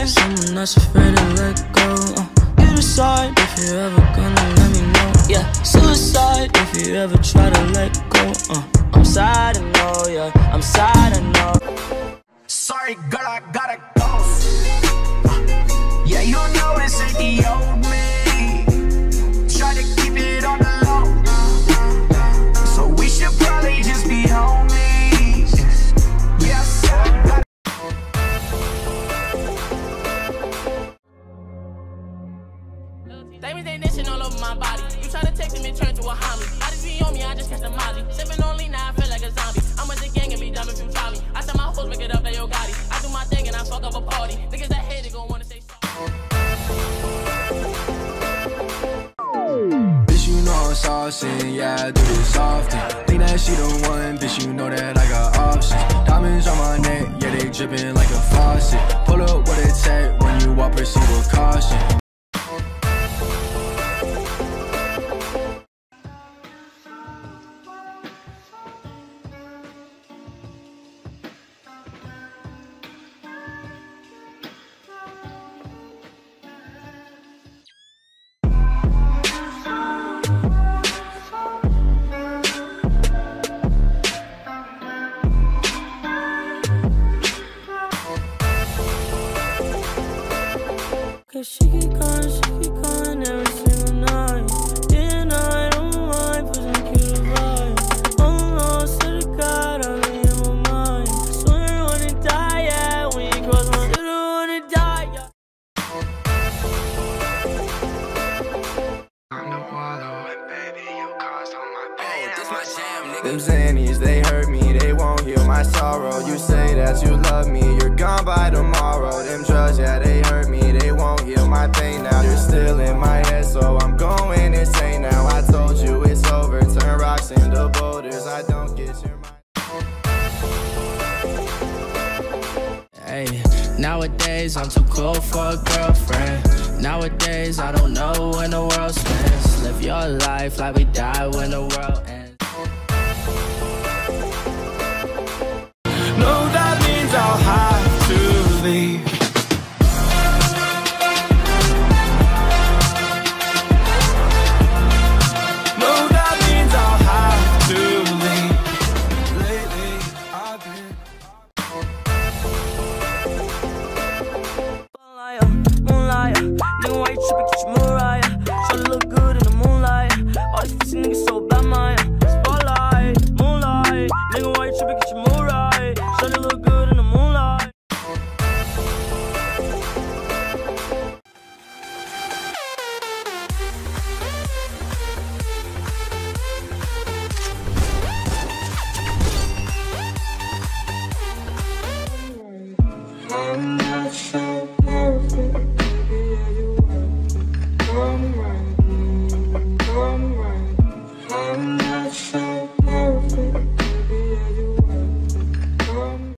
life. Someone that's afraid to let go. You decide if you're ever gonna let me know. Yeah, suicide if you ever try to let go. I'm sad, I know, yeah, I'm sad, I know. Sorry, girl, I gotta go. Yeah, you know this ain't the old me. Try to keep it on the low, so we should probably just be homies. Yes, Diamonds ain't nation all over my body. You try to text him and turn to a homie. I just be on me, I just catch the Molly. Sipping on lean, now I feel like a zombie. I'm with the gang and be dumb if you try me. I tell my hoes, make it up, they yo Gotti. I do my thing and I fuck up a party. Niggas that hate it gon' wanna say sorry. Bitch, you know I'm saucing, yeah, I do this often. Think that she the one, bitch, you know that I got options. Diamonds on my neck, yeah, they dripping like a faucet. Pull up what it take when you walk, proceed with caution. Cause she keep calling every single night. And I don't mind pushing cute vibe. Oh no, swear to God, I'm in my mind. Swear I wanna die, yeah, when you cross my swear I wanna die, yeah. I'm the wallow, and baby, you caused all my pain. This my jam, nigga. Them Xannies, they hurt me, they won't heal my sorrow. You say that you love me, you're gone by tomorrow. Them drugs, yeah, they hurt me, they won't heal my pain now. You're still in my head, so I'm going insane now. I told you it's over, turn rocks into boulders. I don't get your mind. Hey, nowadays I'm too cool for a girlfriend. Nowadays I don't know when the world spins. Live your life like we die when the world ends. No, that means I'll have to leave. No, that means I'll have to leave. Lately, I've been Moonlight, nigga, why you trippin', get your Mariah. Try to look good in the moonlight. All these pussy niggas so bad, my spotlight, moonlight. Nigga, why you trippin', get your Mariah. Try to look good in the moonlight. I'm not sure.